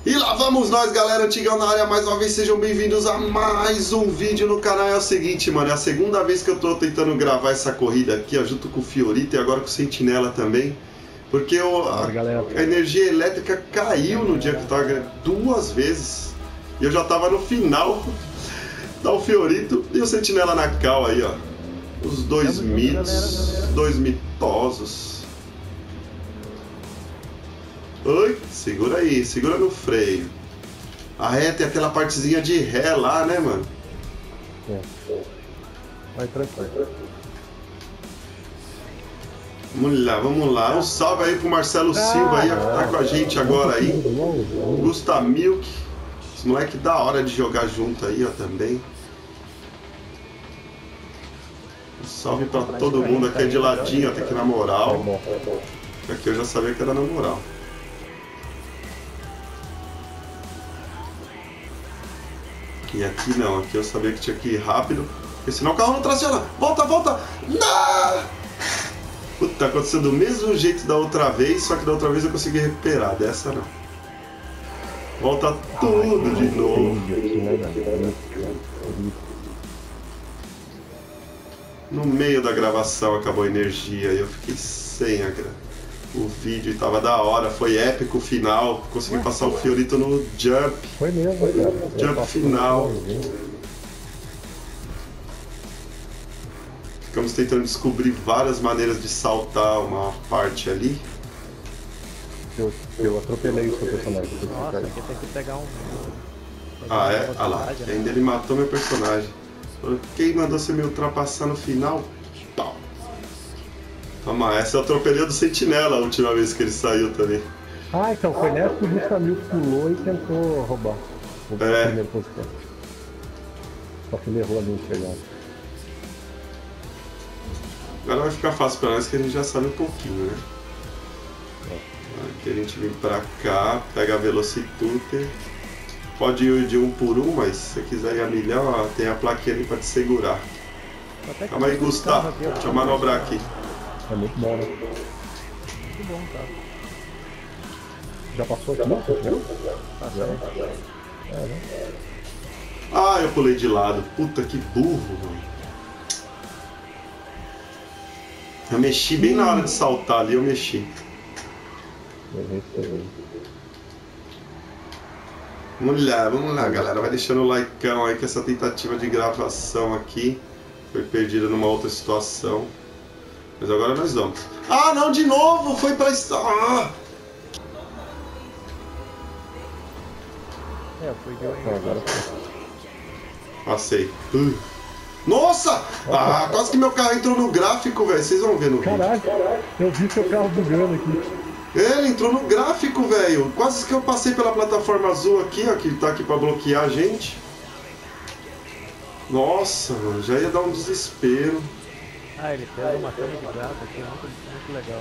E lá vamos nós, galera, Antigão na área mais uma vez, sejam bem-vindos a mais um vídeo no canal. É o seguinte, mano, é a segunda vez que eu tô tentando gravar essa corrida aqui, ó, junto com o Fiorito e agora com o Sentinela também. Porque a energia elétrica caiu no dia que eu tava gravando, 2 vezes. E eu já tava no final. Tá o Fiorito e o Sentinela na cal aí, ó. Os dois mitos, dois mitosos. Oi, segura aí, segura no freio. Ah, é, tem aquela partezinha de ré lá, né, mano? É. Vai tranquilo. Vamos lá. Um salve aí pro Marcelo Silva aí, que tá com a gente agora aí. Gusta Milk. Esse moleque da hora de jogar junto aí, ó, também. Um salve pra todo mundo aqui de ladinho, até que na moral. Aqui eu já sabia que era na moral. E aqui não, aqui eu sabia que tinha que ir rápido, porque senão o carro não traciona. Volta, volta! Não! Puta, tá acontecendo do mesmo jeito da outra vez, só que da outra vez eu consegui recuperar, dessa não. Volta tudo de novo. No meio da gravação acabou a energia e eu fiquei sem o vídeo e tava da hora, foi épico o final, consegui passar o Fiorito no jump. Foi mesmo, cara. Jump final. Ficamos tentando descobrir várias maneiras de saltar uma parte ali. Eu atropelei o seu personagem. Nossa, aqui tem que pegar um... Ah, é? Ah lá, ainda ele matou meu personagem. Quem mandou você me ultrapassar no final? Pau. Toma, essa eu atropelei do Sentinela a última vez que ele saiu também. Ah, então foi nessa que o Gustavil pulou e tentou roubar o primeiro posição. Só que ele errou ali no chegado. Agora vai ficar fácil pra nós que a gente já sabe um pouquinho, né? Aqui a gente vem pra cá, pega a Velocituter. Pode ir de 1 por 1, mas se você quiser ir a milhão, ó, tem a plaquinha ali pra te segurar. Calma aí, Gustavo, deixa eu manobrar aqui. É muito bom, né? Muito bom, cara. Já passou aqui? Passou. né? Ah, eu pulei de lado. Puta, que burro, mano. Eu mexi bem na hora de saltar ali, eu mexi. Vamos lá, galera. Vai deixando o likeão aí que essa tentativa de gravação aqui foi perdida numa outra situação. Mas agora nós vamos. Ah, não, de novo! Foi pra... Ah! Fui de agora. Passei. Nossa! Ah, quase que meu carro entrou no gráfico, velho. Vocês vão ver no vídeo. Caralho, eu vi seu carro bugando aqui. Ele entrou no gráfico, velho. Quase que eu passei pela plataforma azul aqui, ó, que tá aqui pra bloquear a gente. Nossa, mano, já ia dar um desespero. Ah, ele pega uma cama de gato aqui, muito legal.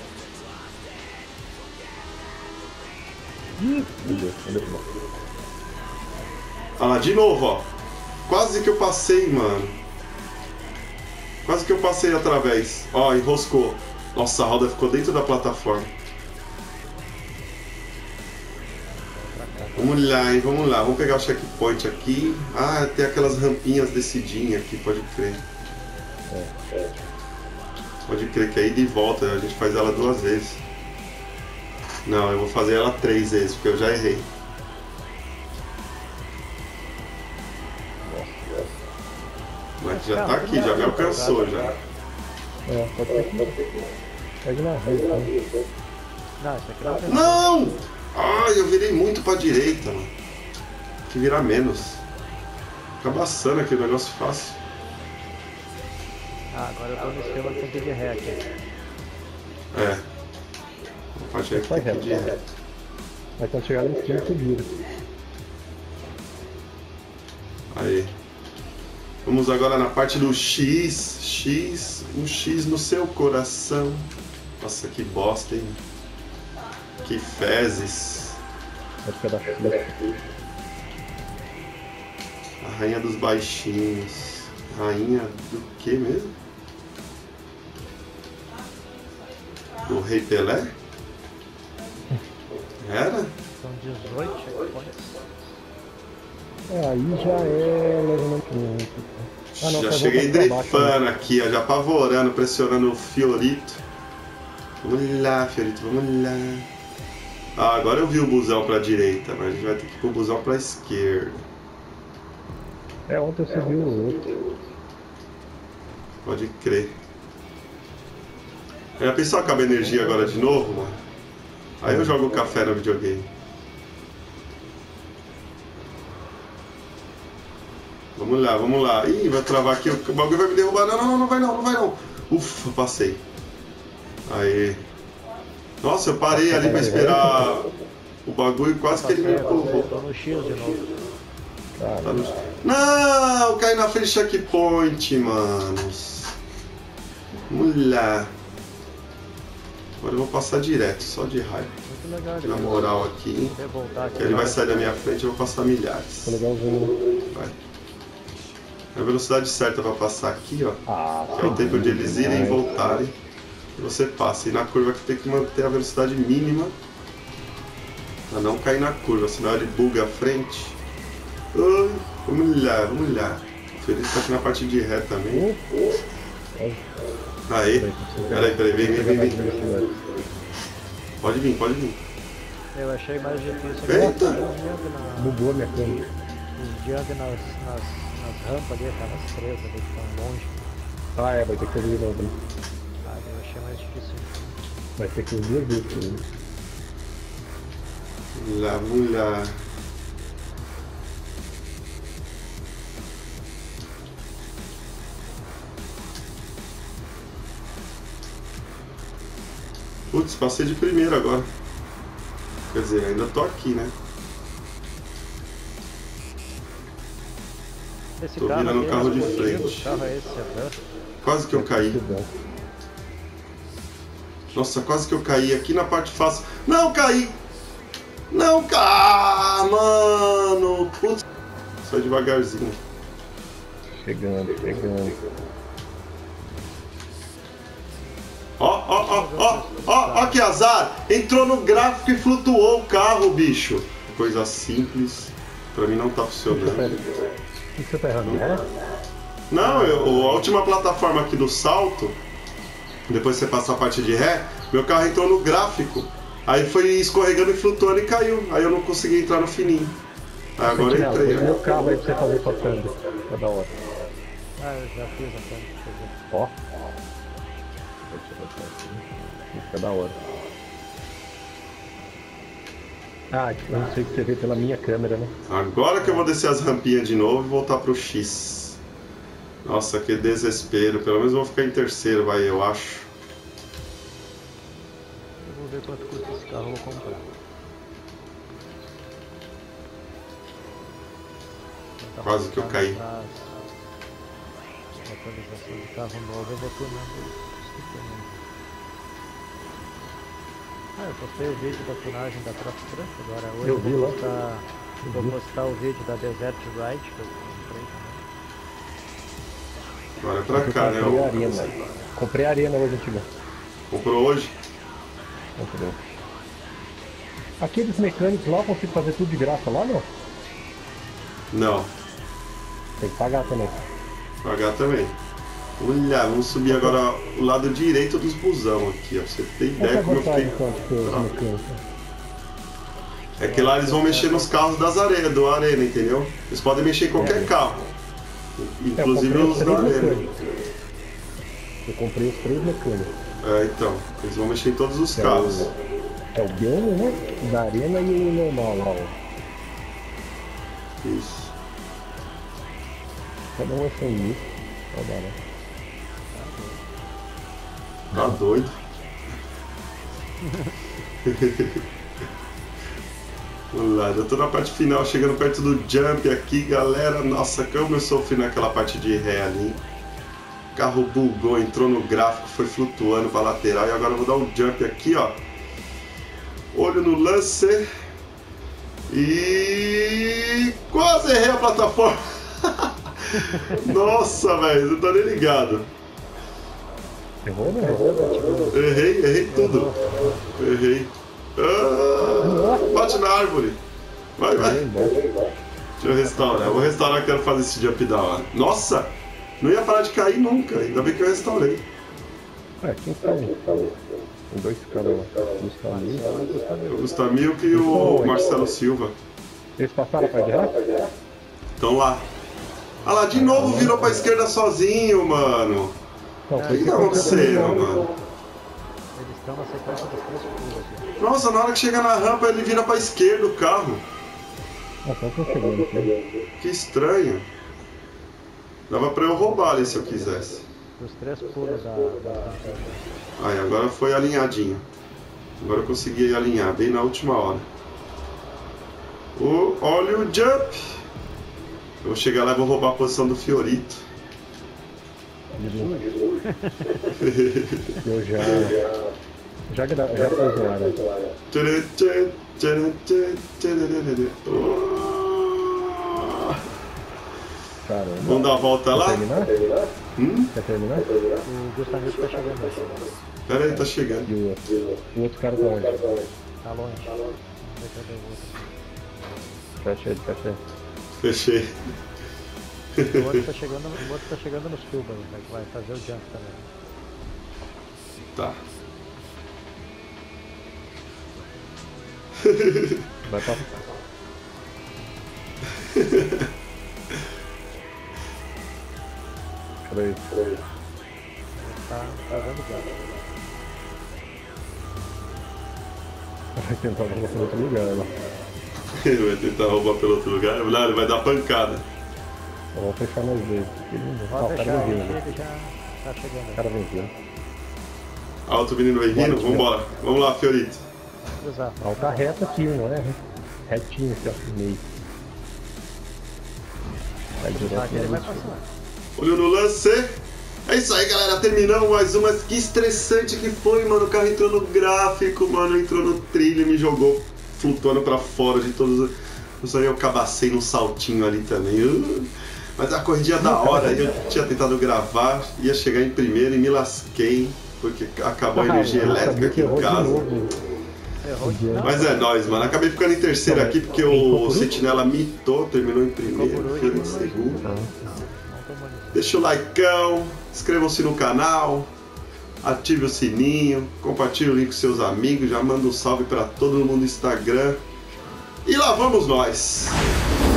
Ah lá, de novo, ó. Quase que eu passei, mano. Quase que eu passei através. Ó, enroscou. Nossa, a roda ficou dentro da plataforma. Vamos lá, hein, vamos lá. Vamos pegar o checkpoint aqui. Ah, tem aquelas rampinhas descidinhas aqui, pode crer. Pode crer que aí de volta a gente faz ela 2 vezes. Não, eu vou fazer ela 3 vezes, porque eu já errei. Mas já tá aqui, já me alcançou já. Pode ser que... Pega na rede, né? Não, isso aqui não. Não! Ai, eu virei muito pra direita, mano. Tem que virar menos. Fica baçando aqui o negócio fácil. Ah, agora eu tô no esquema que tem que ir de ré aqui. É. A parte aí que tem que ir de ré. Aí quando chegar no esquema, você vira. Aí. Vamos agora na parte do X. X. Um X no seu coração. Nossa, que bosta, hein? Que fezes. Vai ficar da chuva. A rainha dos baixinhos. Rainha do que mesmo? Do Rei Pelé? Era? São 18 checkpoints. Aí já é levemente. Já cheguei drifando aqui, ó, já apavorando, pressionando o Fiorito. Vamos lá, Fiorito, vamos lá. Ah, agora eu vi o busão pra direita, mas a gente vai ter que ir pro busão pra esquerda. Ontem você viu o outro. Pode crer. A pessoa acaba a energia agora de novo, mano. Aí eu jogo o café no videogame. Vamos lá, vamos lá. Ih, vai travar aqui, o bagulho vai me derrubar. Não vai não. Ufa, passei. Aí. Nossa, eu parei ali pra esperar o bagulho, quase que ele me empurrou. Tô no X de novo. Tá no... Não, caí na frente do checkpoint, manos. Vamos lá. Agora eu vou passar direto, só de raiva. Muito legal, Na moral aqui. aqui. Ele vai sair da minha frente e eu vou passar milhares. Tá legalzinho. Vai. A velocidade certa pra passar aqui, ó. Que é o tempo de eles irem e voltarem. E você passa. E na curva que tem que manter a velocidade mínima pra não cair na curva, senão ele buga a frente. Vamos lá. O Felipe tá aqui na parte de ré também. Aí. Peraí, vem. Pode vir. Eu achei mais difícil. Eita! Bugou minha câmera. Os jump nas rampas ali, aquelas três ali que estão longe. Vai ter que fazer de novo. Ah, eu achei mais difícil. Vai ter que fazer vezes. Vamos lá. Putz, passei de primeiro agora. Quer dizer, ainda tô aqui, né? Esse Tô carro virando o carro de esportivo, frente. que carro é esse? É Quase que eu caí. Nossa, quase que eu caí aqui na parte fácil. Não, caí! Mano! Putz. Só devagarzinho. Chegando. Ó, que azar! Entrou no gráfico e flutuou o carro, bicho. Coisa simples. Pra mim não tá funcionando. O que você tá errando, né? Não, a última plataforma aqui do salto, depois você passa a parte de ré, meu carro entrou no gráfico. Aí foi escorregando e flutuando e caiu. Aí eu não consegui entrar no fininho. Aí agora eu entrei. Meu carro aí pra você fazer sua câmera. Tá da hora. Ah, eu já fiz a câmera. Ó. Fica da hora. Eu não sei o que você vê pela minha câmera, né? Agora que eu vou descer as rampinhas de novo e voltar pro X. Nossa, que desespero. Pelo menos eu vou ficar em terceiro, eu acho. Eu vou ver quanto custa esse carro, eu vou comprar. Quase que eu caí. Atualização de carro novo, eu vou tunando. Eu postei o vídeo da tunagem da Cross Truck agora. Hoje eu vi lá. Vou postar o vídeo da Desert Ride que eu comprei também. Agora é pra cá, né? Comprei a arena hoje, antiga. Comprou hoje? Comprei. Aqueles mecânicos lá, eu consigo fazer tudo de graça lá, não? Não. Tem que pagar também. Pagar também. Olha, vamos subir agora o lado direito dos busão aqui, ó. Você tem ideia como eu fiquei. É que lá eles vão mexer nos carros do Arena, entendeu? Eles podem mexer em qualquer carro. Inclusive os da Arena. Eu comprei os 3 mecânicos. Então, eles vão mexer em todos os carros. É o Biano, né? Da Arena e o normal lá, ó. Isso. Cada um é sem isso. Né? Tá doido. Vamos lá, já tô na parte final, chegando perto do jump aqui, galera. Nossa, como eu sofri naquela parte de ré ali. O carro bugou, entrou no gráfico, foi flutuando pra lateral. E agora eu vou dar um jump aqui, ó. Olho no lance. E quase errei a plataforma. Nossa, velho, não tô nem ligado. Errou, né? Errei tudo. Errei. bate na árvore. Vai, vai. Deixa eu restaurar. Eu vou restaurar, quero fazer esse jump da hora. Nossa! Não ia parar de cair nunca. Ainda bem que eu restaurei. Quem sabe? Tem dois caras lá. O Gustavo Milk e o Marcelo Silva. Eles passaram pra guerra? Estão lá. Ah lá, de novo virou pra esquerda sozinho, mano. Não, O que tá acontecendo, mano? Eles estão na sequência dos 3 pulos aqui. Nossa, na hora que chega na rampa ele vira pra esquerda o carro. Só tô chegando aqui. Que estranho. Dava pra eu roubar ali se eu quisesse. Os 3 pulos da Aí, agora foi alinhadinho. Agora eu consegui alinhar bem na última hora. Olha o jump. Eu vou chegar lá e vou roubar a posição do Fiorito. Eu já pus no ar, né? Caramba. Vamos dar a volta lá? Quer terminar? O Gustavo está chegando. Pera aí, tá chegando. E o outro cara tá onde? Tá longe. Vamos ver cadê o outro. Fecha ele. Fechei. O outro tá chegando nos tubos aí, vai fazer o jump também. Tá. Vai pra... Peraí. Tá fazendo jump. Vai tentar roubar pelo outro lugar lá. Ele vai tentar roubar pelo outro lugar. Não, ele vai dar pancada. Eu vou fechar nós dois. Pode O cara fechar, vem vindo. ele já tá chegando. O cara vem vindo. Ah, outro menino vem vindo? Vambora. Vamos lá, Fiorito. Exato. Alta reta aqui, não é? Retinho aqui, ó, no meio. Vai direto. Aqui ele vai passar. Olho no lance. É isso aí, galera. Terminamos mais uma. Que estressante que foi, mano. O carro entrou no gráfico, mano. Entrou no trilho e me jogou flutuando pra fora de todos os... Eu cabacei num saltinho ali também. Mas a corridinha da hora. Eu tinha tentado gravar. Ia chegar em primeiro e me lasquei. Porque acabou a energia elétrica aqui em casa. Mas é nóis, mano. Acabei ficando em terceiro aqui porque o Sentinela mitou, terminou em primeiro, Fiorito em segundo. Deixa o likeão, inscrevam-se no canal, ative o sininho, compartilhe o link com seus amigos, já manda um salve pra todo mundo no Instagram. E lá vamos nós!